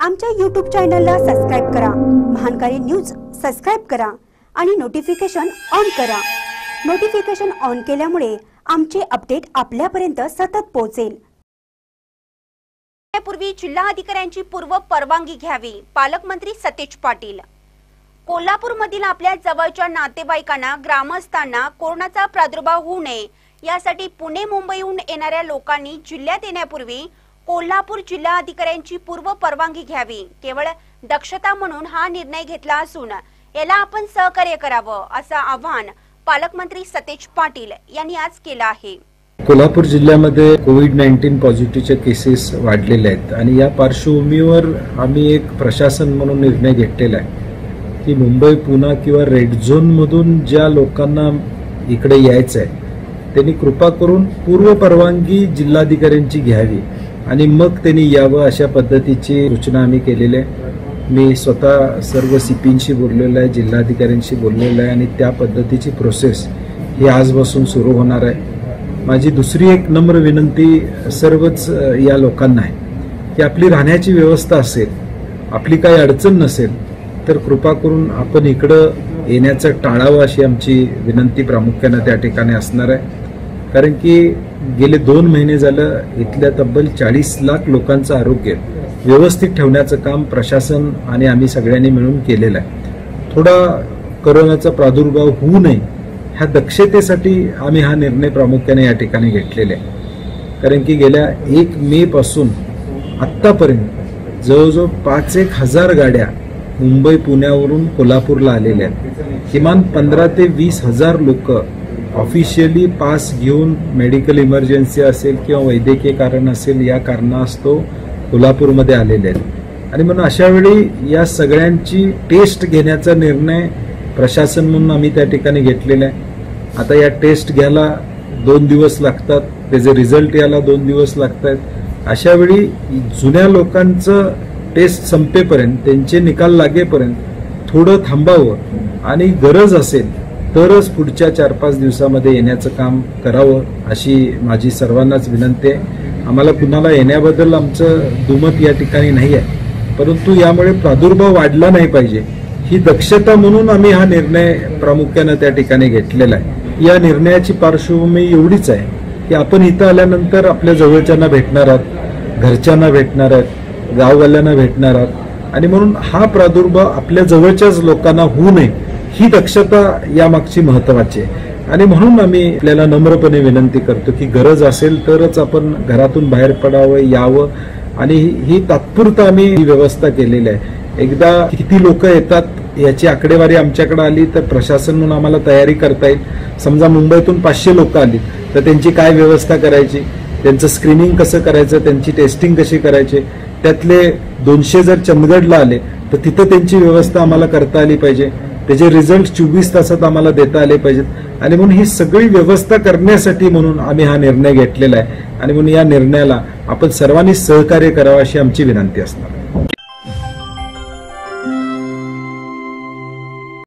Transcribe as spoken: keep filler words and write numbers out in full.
आमच्या यूट्यूब चॅनलला सबस्क्राइब करा, महानकारी न्यूज सबस्क्राइब करा आणि नोटिफिकेशन ऑन करा। नोटिफिकेशन ऑन केल्यामुळे आमचे अपडेट आपल्यापर्यंत सतत पोहोचेल। पूर्वी जिल्हा अधिकाऱ्यांची पूर्व परवानगी घ्यावी, पालकमंत्री सतेज पाटील। कोल्हापूर मधील आपल्या जवळच्या नातेवाईकांना ग्रामस्थांना कोरोनाचा प्रादुर्भाव होऊ नये यासाठी पुणे मुंबईहून येणाऱ्या लोकांनी जिल्ह्यात येण्यापूर्वी कोल्हापूर जिल्हा अधिकाऱ्यांची पूर्व परवानगी घ्यावी। केवळ दक्षता म्हणून हा निर्णय घेतला असून याला आपण सहकार्य करावं असं आवाहन पालकमंत्री सतेज पाटील यांनी आज केलं आहे। कोल्हापूर जिल्ह्यामध्ये कोविड नाईन्टीन पॉझिटिव्हचे केसेस वाढलेले आहेत आणि या पार्श्वभूमीवर आम्ही एक प्रशासन म्हणून निर्णय घेतलेला आहे की मुंबई पुणे किंवा रेड झोन मधून ज्या लोकांना इकडे यायचं आहे त्यांनी कृपा करून पूर्व परवानगी जिल्हाधिकाऱ्यांची घ्यावी आणि मग त्यांनी यावं अशा पद्धतीची सूचना आम्ही केलेली आहे। मी स्वतः सर्व सीपींशी बोललेलो आहे, जिल्हाधिकाऱ्यांशी बोललेलो आहे आणि त्या पद्धतीची प्रोसेस ही आजपासून सुरू होणार आहे। माझी दुसरी एक नम्र विनंती सर्वच या लोकांना आहे की आपली राहण्याची व्यवस्था असेल, आपली काही अडचण नसेल तर कृपा करून आपण इकडं येण्याचं टाळावं अशी आमची विनंती प्रामुख्याने त्या ठिकाणी असणार आहे। कारण की गेले दोन महिने झालं इथल्या तब्बल चाळीस लाख लोकांचं आरोग्य व्यवस्थित ठेवण्याचं काम प्रशासन आणि आम्ही सगळ्यांनी मिळून केलेलं आहे। थोडा कोरोनाचा प्रादुर्भाव होऊ नये ह्या दक्षतेसाठी आम्ही हा निर्णय प्रामुख्याने या ठिकाणी घेतलेला आहे। कारण की गेल्या एक मे पासून आत्तापर्यंत जवळजवळ पाच एक हजार गाड्या मुंबई पुण्यावरून कोल्हापूरला आलेल्या आहेत। किमान पंधरा ते वीस हजार लोक ऑफिशियली पास घेऊन मेडिकल इमर्जन्सी असेल किंवा वैद्यकीय कारण असेल या कारणास्तव कोल्हापूरमध्ये आलेले आहेत आणि म्हणून अशा वेळी या सगळ्यांची टेस्ट घेण्याचा निर्णय प्रशासन म्हणून आम्ही त्या ठिकाणी घेतलेला आहे। आता या टेस्ट घ्यायला दोन दिवस लागतात, त्याचे रिझल्ट यायला दोन दिवस लागतात। अशा वेळी जुन्या लोकांचं टेस्ट संपेपर्यंत त्यांचे निकाल लागेपर्यंत थोडं थांबावं आणि गरज असेल तरच पुढच्या चार पाच दिवसामध्ये येण्याचं काम करावं अशी माझी सर्वांनाच विनंती आहे। आम्हाला कुणाला येण्याबद्दल आमचं दुमत या ठिकाणी नाही आहे, परंतु यामुळे प्रादुर्भाव वाढला नाही पाहिजे ही दक्षता म्हणून आम्ही हा निर्णय प्रामुख्याने त्या ठिकाणी घेतलेला आहे। या निर्णयाची पार्श्वभूमी एवढीच आहे की आपण इथं आल्यानंतर आपल्या जवळच्यांना भेटणार आहात, घरच्यांना भेटणार आहात, गाववाल्यांना भेटणार आहात आणि म्हणून हा प्रादुर्भाव आपल्या जवळच्याच लोकांना होऊ नये ही दक्षता यामागची महत्वाची आहे। आणि म्हणून आम्ही आपल्याला नम्रपणे विनंती करतो की गरज असेल तरच आपण घरातून बाहेर पडावं, यावं आणि ही तात्पुरता आम्ही ही व्यवस्था केलेली आहे। एकदा किती लोक येतात याची आकडेवारी आमच्याकडे आली तर प्रशासन म्हणून आम्हाला तयारी करता येईल। समजा मुंबईतून पाचशे लोक आली तर त्यांची काय व्यवस्था करायची, त्यांचं स्क्रीनिंग कसं करायचं, त्यांची टेस्टिंग कशी करायची, त्यातले दोनशे जर चंदगडला आले तर तिथं त्यांची व्यवस्था आम्हाला करता आली पाहिजे, त्याचे रिझल्ट चोवीस तासात आम्हाला देता आले पाहिजेत आणि म्हणून ही सगळी व्यवस्था करण्यासाठी म्हणून आम्ही हा निर्णय घेतलेला आहे आणि म्हणून या निर्णयाला आपण सर्वांनी सहकार्य करावं अशी आमची विनंती असणार।